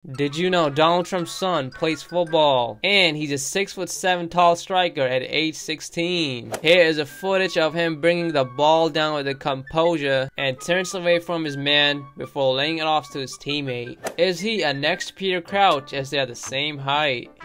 Did you know Donald Trump's son plays football? And he's a 6'7" tall striker at age 16. Here is a footage of him bringing the ball down with a composure and turns away from his man before laying it off to his teammate. Is he a next Peter Crouch, as they are the same height?